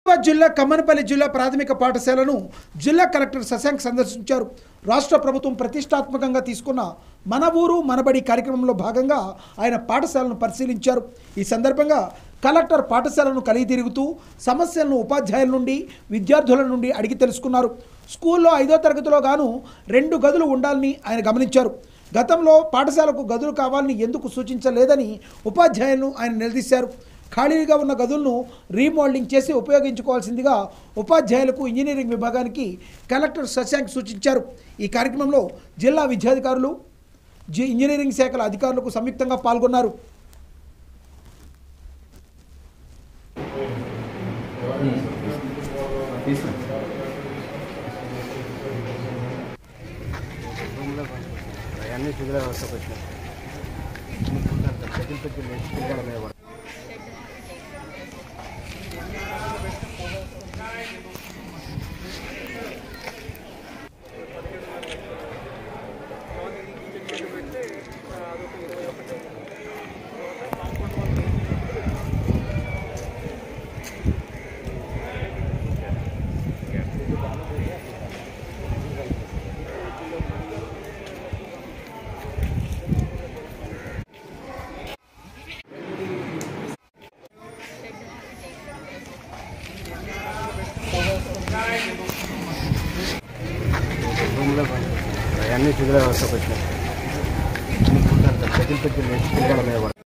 జిల్లా కమ్మనపల్లి జిల్లా ప్రాథమిక పాఠశాలను జిల్లా కలెక్టర్ శశాంక్ సందర్శించారు. రాష్ట్ర ప్రభుత్వం ప్రతిష్టాత్మకంగా తీసుకున్న మన ఊరు మనబడి కార్యక్రమంలో భాగంగా ఆయన పాఠశాలను పరిశీలించారు. ఈ సందర్భంగా కలెక్టర్ పాఠశాలను కలిగి తిరుగుతూ సమస్యలను ఉపాధ్యాయుల నుండి విద్యార్థుల నుండి అడిగి తెలుసుకున్నారు. స్కూల్లో 5వ తరగతిలో గాను 2 గదులు ఉండాలని ఆయన గమనించారు. గతంలో పాఠశాలకు గదులు కావాలని ఎందుకు సూచించలేదని ఉపాధ్యాయులను ఆయన నిలదీశారు. ఖాళీగా ఉన్న గదులను రీమోడలింగ్ చేసి ఉపయోగించుకోవాల్సిందిగా ఉపాధ్యాయులకు ఇంజనీరింగ్ విభాగానికి కలెక్టర్ శశాంక్ సూచించారు. ఈ కార్యక్రమంలో జిల్లా విద్యాధికారులు, ఇంజనీరింగ్ శాఖల అధికారులకు సంయుక్తంగా పాల్గొన్నారు. అన్ని వ్యవస్థ పెట్టినాయి.